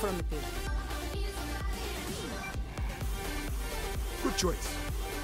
Affirmative. Good choice.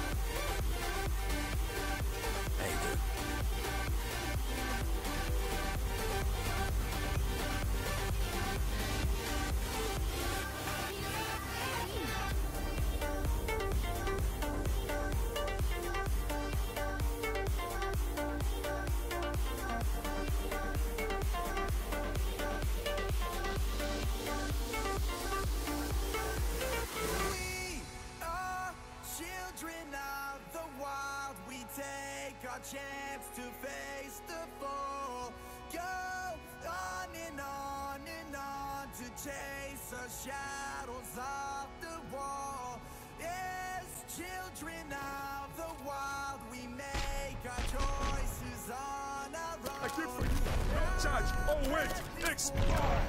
Chance to face the fall. Go on and on to chase the shadows of the wall. As children of the wild, we make our choices on our own. I did for you. No charge. Oh wait, explode.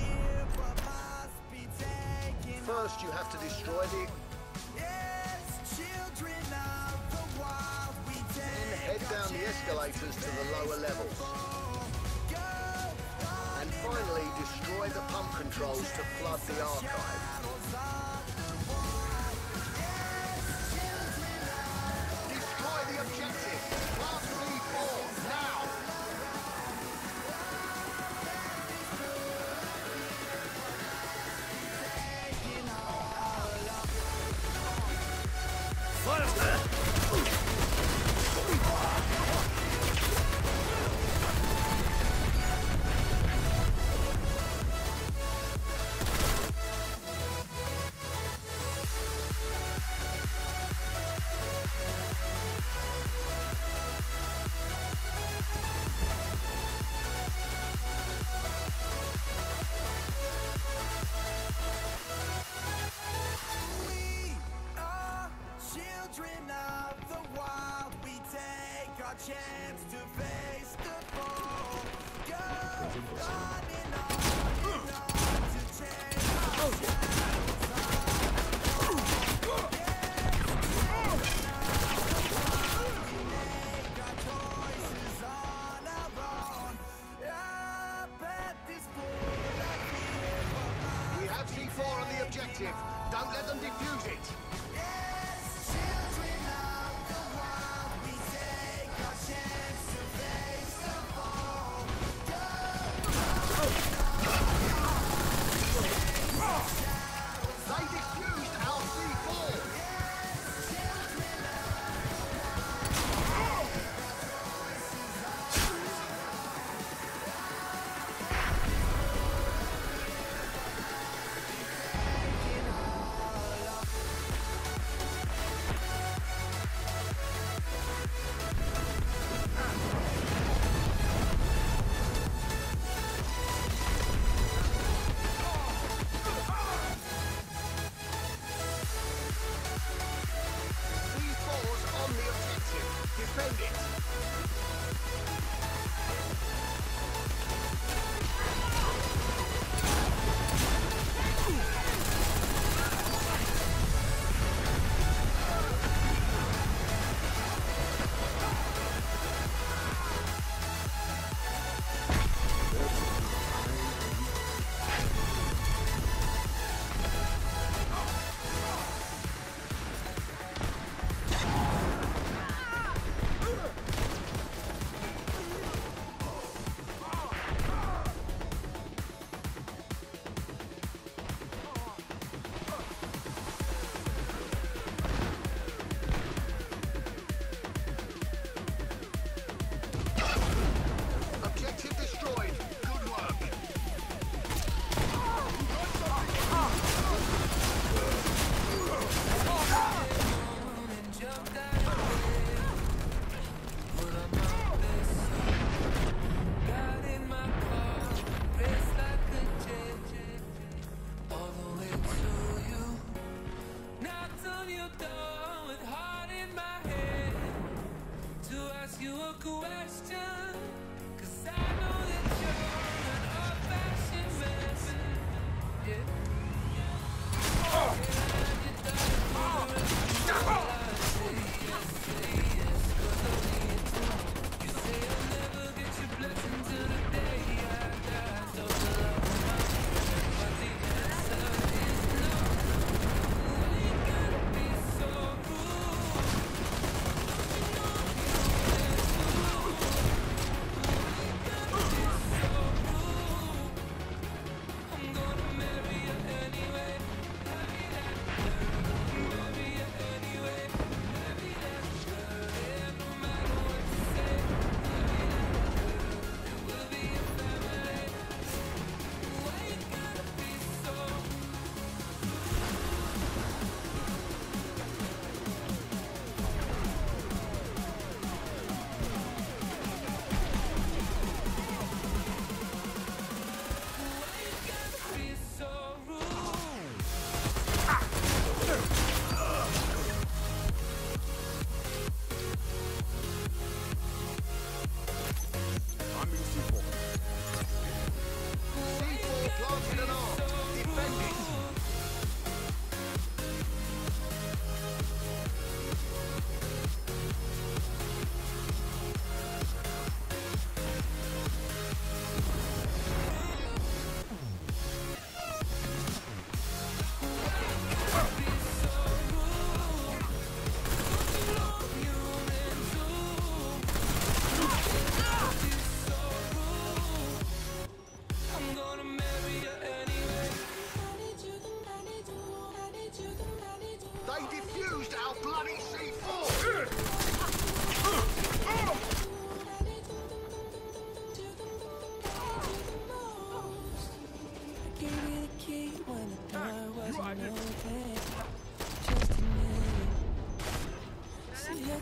First, you have to destroy the. Head down the escalators to the lower levels. And finally, destroy the pump controls to flood the archive. Destroy the objective. Class B4, now! Chance to face the fall. Go on and on to change the shadows of the wall. We make our choices on our own. Up at this point, I feel We have C4 on the objective. Don't let them defuse it.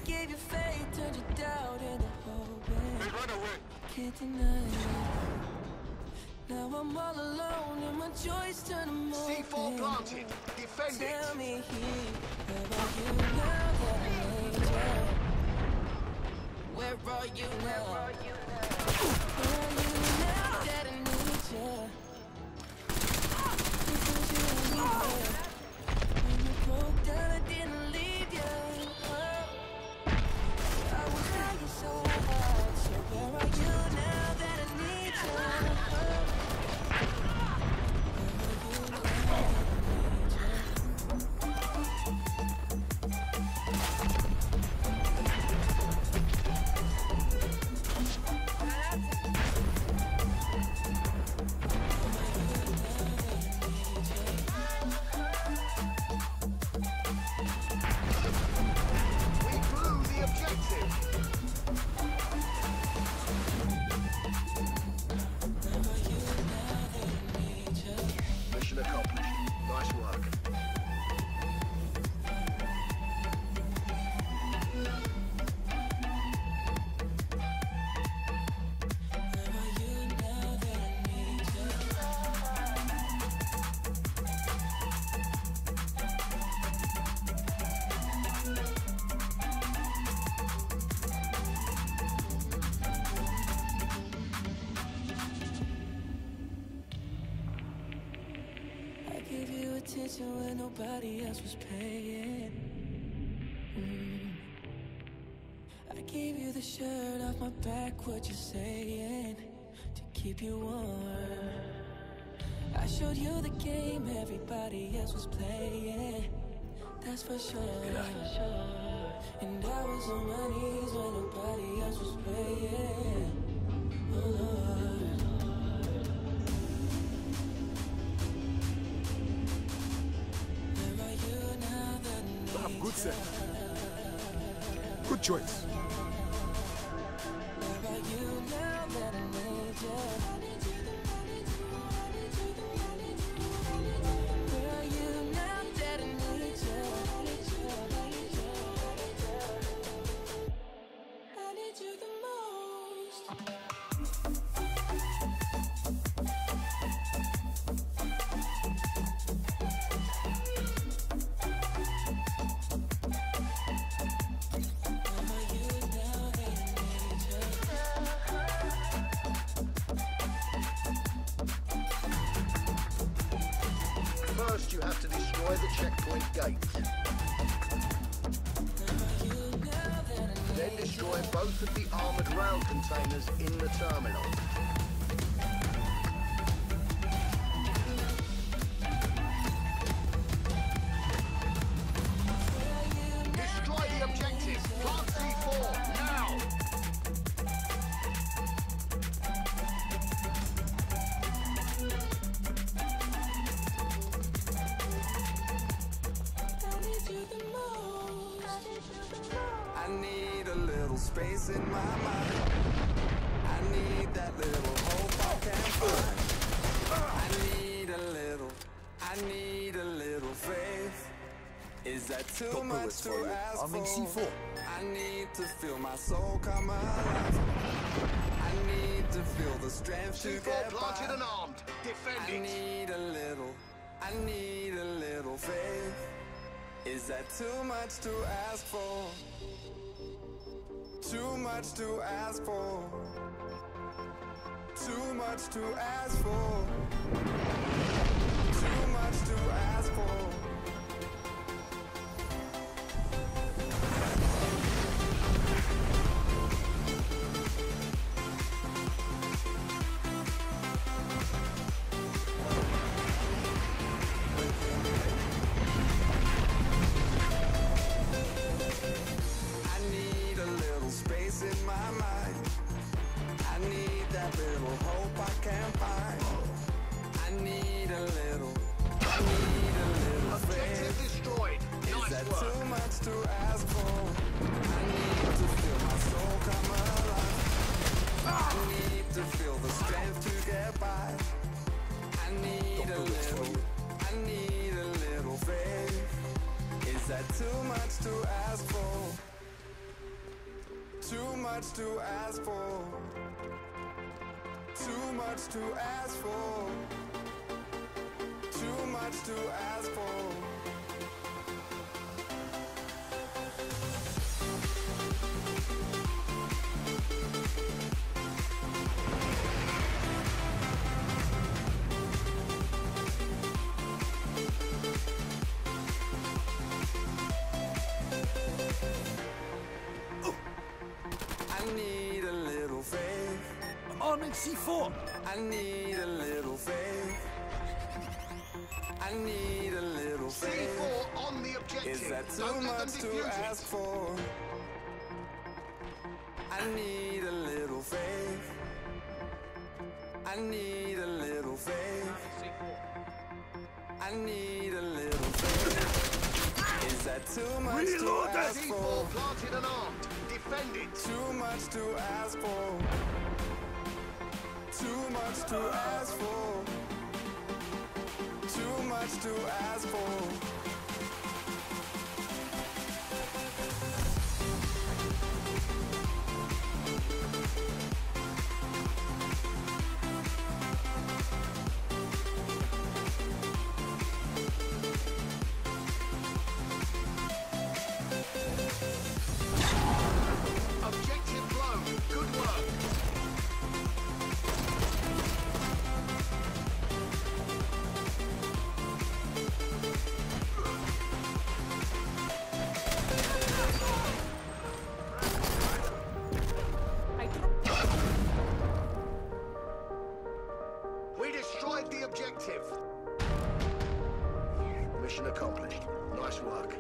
gave you faith, turned your doubt into hope. They run away. Can't deny it. Now I'm all alone and my joys turn to more C4 planted. Defend Tell it. me, where are you now that I need you? Where are you now? Where are you now that I need you? Because you need me. When you broke down, I didn't leave you. I was trying so hard. So where are you now that I need you? We blew the objective. Mission accomplished. Nice work. I gave you attention when nobody else was paying. I gave you the shirt off my back, what you saying, to keep you warm. I showed you the game everybody else was playing, that's for sure. And I was on my knees when nobody else was praying. Oh Lord. Where are you now that I need Good set. you? Good choice. Where are you now that I need you? Where are you now that I need you? I need you the most. First, you have to destroy the checkpoint gates. Then destroy both of the armored rail containers in the terminal. Destroy the objective. Plant C4 now. I need you the most. I need a little space in my mind. I need that little hope I can find. I need a little faith. Is that too much to ask Arming for? C4. I need to feel my soul come alive. I need to feel the strength to C4 get planted by. and armed. Defend I it. need a little faith. Is that too much to ask for? Too much to ask for. Too much to ask for. Too much to ask for. I need a little space in my mind. I need that little hope I can find. I need a little Objective faith. destroyed. Is Nice that work. too much to ask for? I need to feel my soul come alive. I need to feel the strength to get by. I need a little faith. Is that too much to ask for? much to ask for. Too much to ask for. Too much to ask for. I need a little faith. I'm arming C4. I need a little faith. I need a little faith. C4 on the objective. Is that too Don't let them much to defuse it. ask for? I need a little faith. I need a little faith. I need a little faith. Is that too much Reload to ask C4 for? planted and armed. Defend it. Too much to ask for. Too much to ask for. Too much to ask for. Objective blown. Good work. We destroyed the objective. Mission accomplished. Nice work.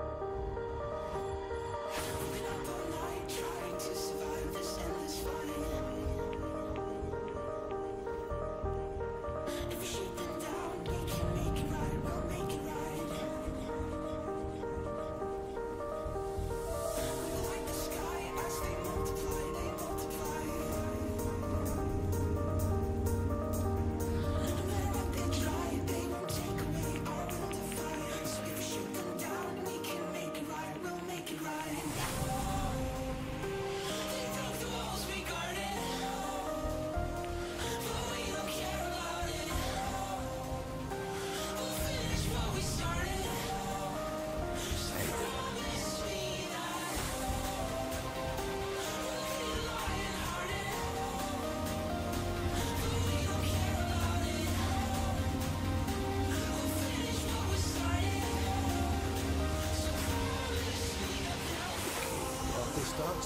Starts.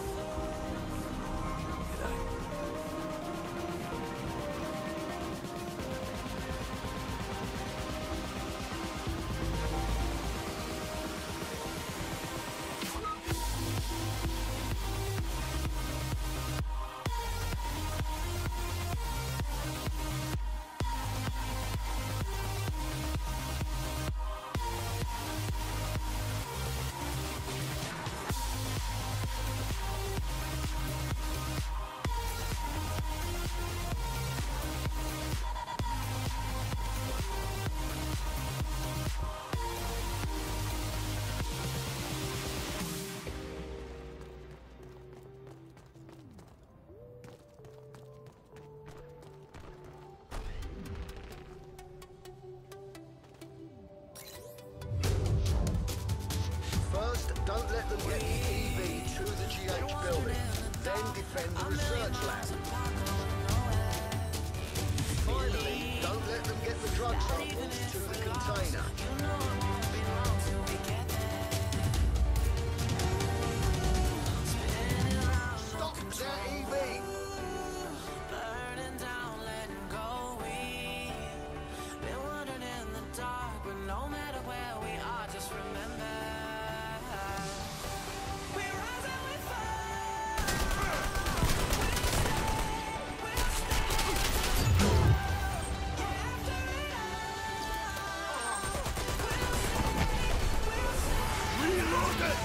First, don't let them get the EV to the GH building. Then defend the research lab. Finally, don't let them get the drug samples to the container. Stop their EV! Burning down, letting go. We've been wandering in the dark, but no matter where we are, just remember we rise and we fall. We'll stay. After it all, Reload it!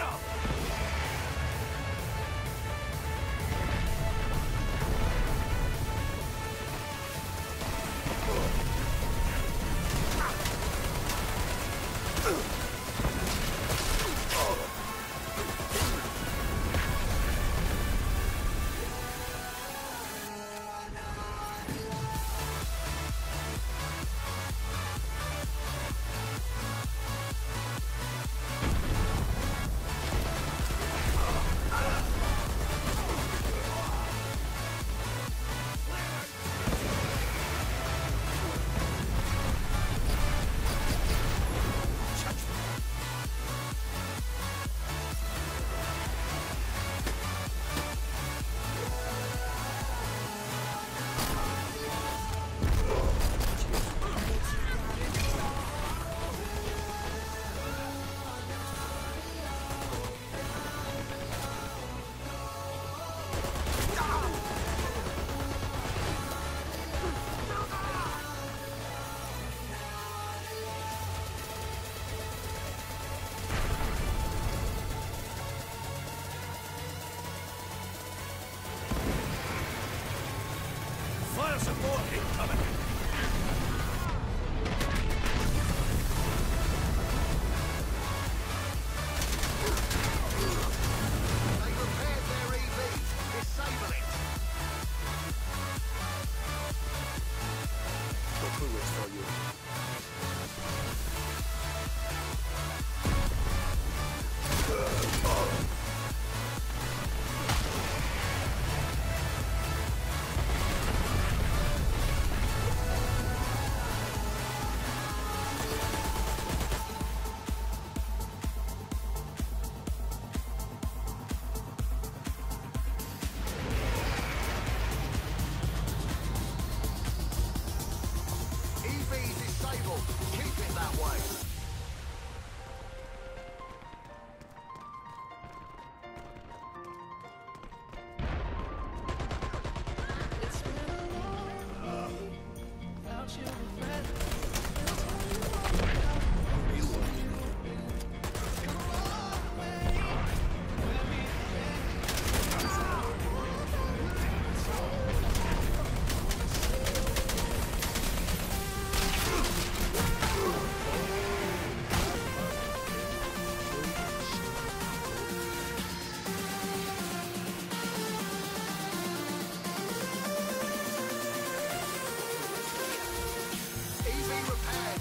up! Fire support incoming! They repaired their EV. Disable it. The crew is for you. EV disabled. Keep it that way. EV repaired.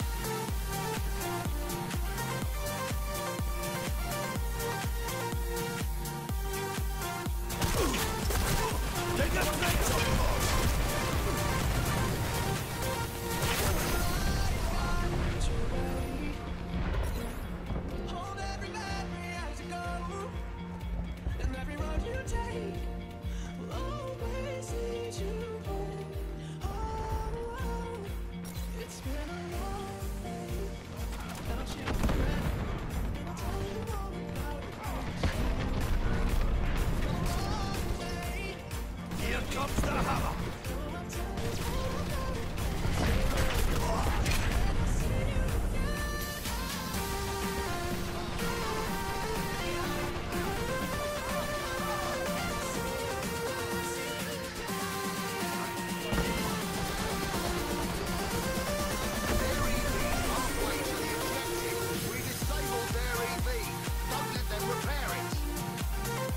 Take that fence on board! Hold every memory as you go, and every road you take will always lead you home. Oh, it's been a long day without you, friend. And I'll tell you all about it. A long way. Here comes the hammer! I'll tell you all about it. And I'll see you again. Their EV halfway to the objective. We disabled their EV. Don't let them repair it.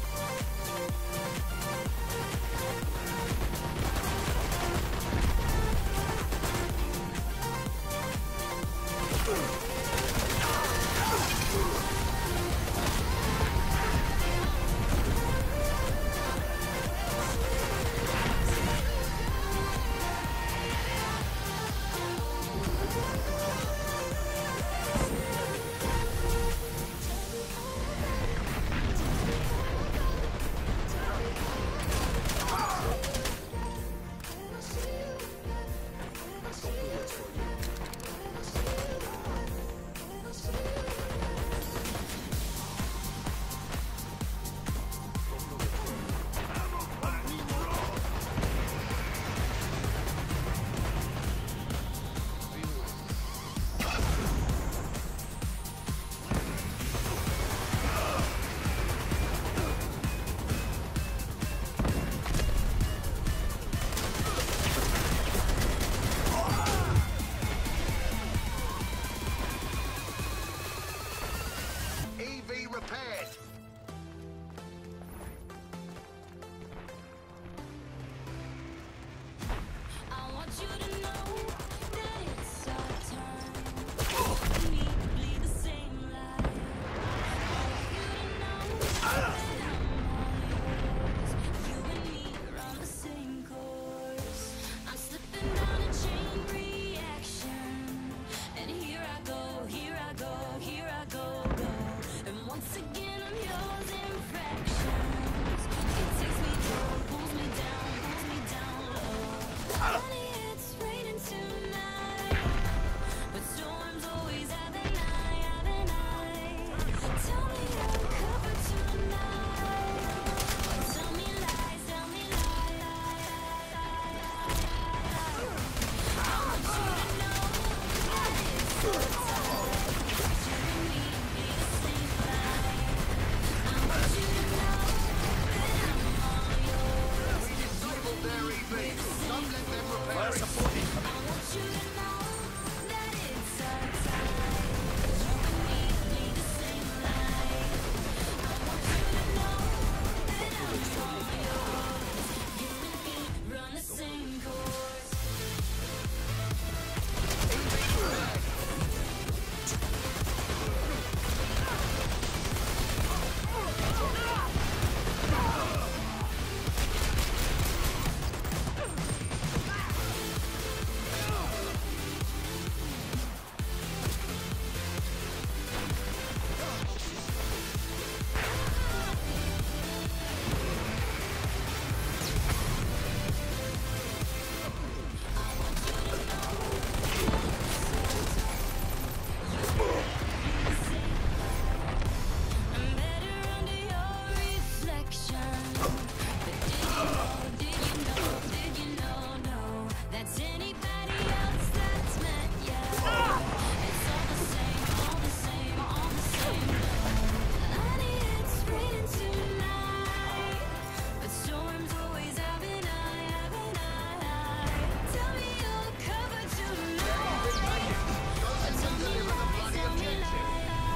Once again, I'm yours in fractions. It takes me down, pulls me down low. Honey, it's raining tonight, but storms always have an eye, have an eye. Tell me you're covered tonight. Tell me lies, tell me lies. I want you to know that it's so tight. You and me be the same light. I want you to know that I'm all yours. We disabled their EV. Don't let them repair it. I want you to know that it's so tight. You and me be the same light. I want you to know that I'm all yours. You and me run the same course. I'm better under your reflection. But did you know, no, that's anybody else that's met ya. It's all the same, all the same, all the same. Honey, it's raining tonight, but storms always have an eye, have an eye. Tell me you're covered tonight. Tell me lies, tell me lies.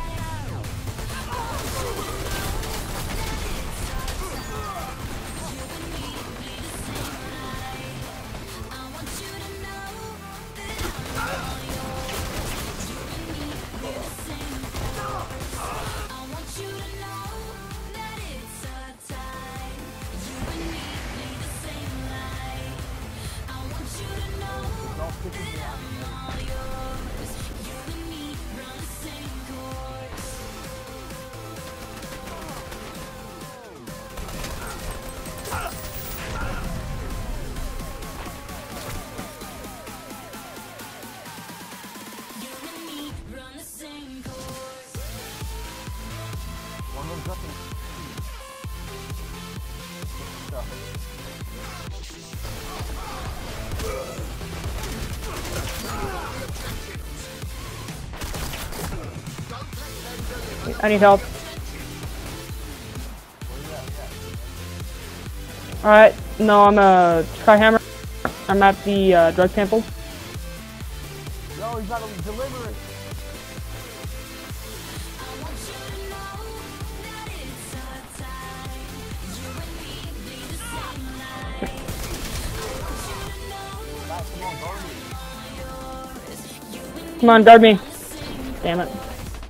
I need help. Alright, no, I'm a Tri-Hammer. I'm at the drug sample. No, he's not delivering. Come on, guard me. Damn it.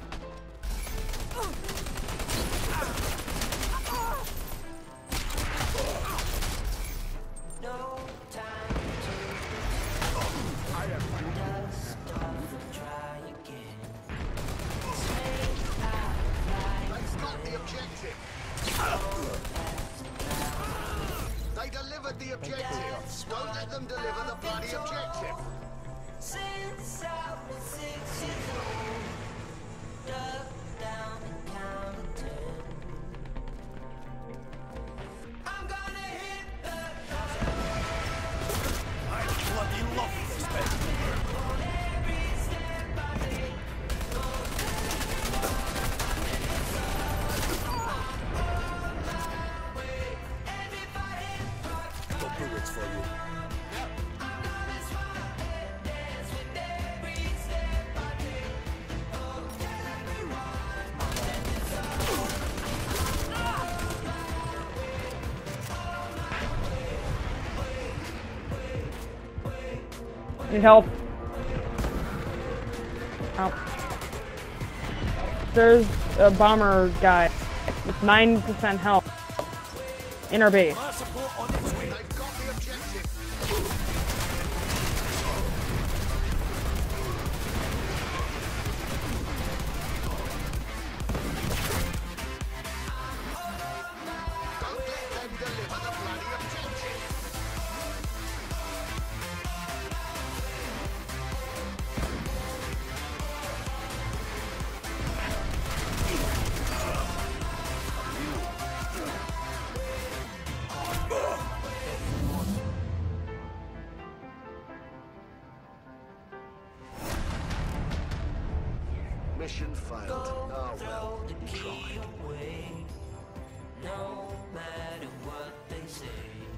They've got the objective. They delivered the objective. Won't let them deliver the bloody objective. Since I was 6 years old, dug down and counted 10. I'm gonna hit the I bloody love this bit. every step I take. And if I hit rock, Got bullets for you. I'm gonna smile and dance with every step I take. Oh, tell everyone that it's Need help. Ow. There's a bomber guy with 9% health in our base. Fire support on its way. They've got the objective. Mission failed. Oh well, tried. No matter what they say.